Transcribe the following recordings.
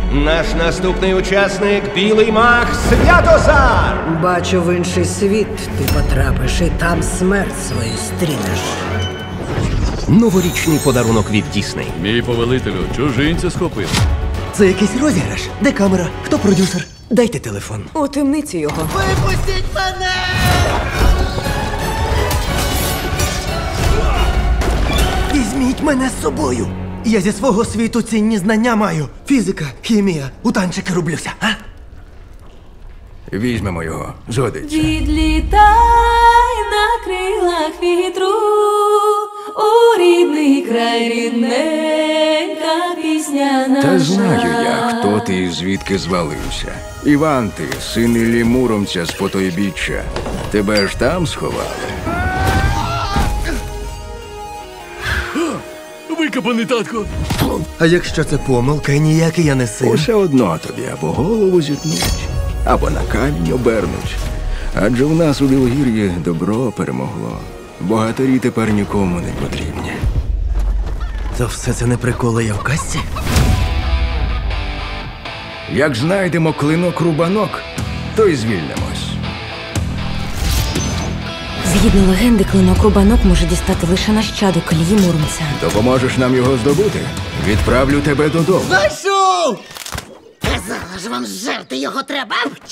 Наш наступний учасник – білий маг Святозар! Бачу, в інший світ ти потрапиш і там смерть свою стрінеш. Новорічний подарунок від Дісней. Мій повелителю, чужинця схопив. Це якийсь розіграш? Де камера? Хто продюсер? Дайте телефон. У темниці його. Випустіть мене! Візьміть мене з собою! Я зі свого світу цінні знання маю. Фізика, хімія, у танчики рублюся, а? Візьмемо його, згодиться. Відлітай на крилах вітру, у рідний край, рідненька пісня наша. Та знаю я, хто ти і звідки звалився. Іван ти, син Іллі Муромця з Потойбіччя. Тебе ж там сховали. Викопаний, татко! А якщо це помилка і ніякий я не син? Усе одно тобі або голову зітнуть, або на камінь обернуть. Адже в нас у Білогір'ї добро перемогло. Богатирі тепер нікому не потрібні. То все це не приколи, я в казці? Як знайдемо клинок-рубанок, то й звільнимось. Згідно легенди, клинок-рубанок може дістати лише нащадок Іллі Муромця. Допоможеш нам його здобути? Відправлю тебе додому. Знайшов! Казала ж вам, жерти його треба!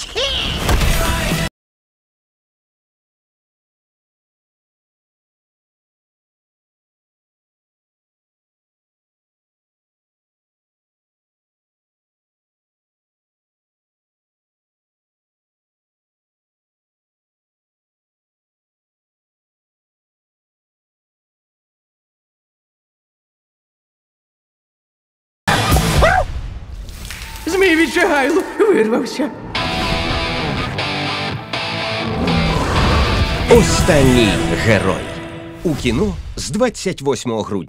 Змій від Чагайлу вирвався. Останній герой. У кіно з 28 грудня.